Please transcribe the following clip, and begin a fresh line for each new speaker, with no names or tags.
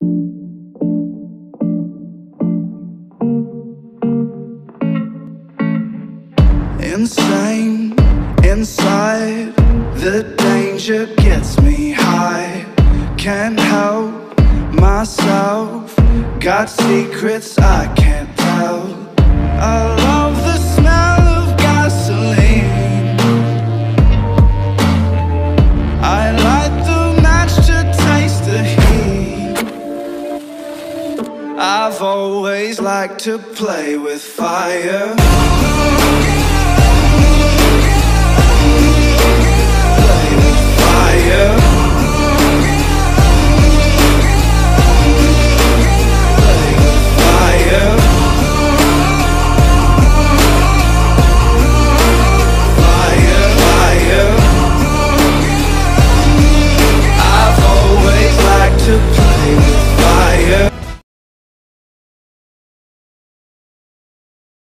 Insane, inside, the danger gets me high. Can't help myself, got secrets I can't tell. I love the smell of gasoline. I light the match to taste the heat. I've always liked to play with fire. Play with fire.